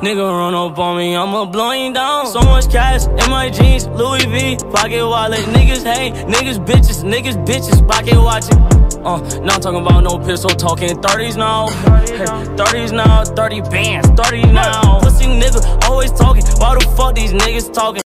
Nigga run up on me, I'ma blow him down. So much cash in my jeans, Louis V, pocket wallet. Niggas hate, niggas bitches, pocket watching. Now I'm talking about no pistol, talking 30s now. 30s now, 30 bands, 30 now. Pussy nigga always talking, why the fuck these niggas talking?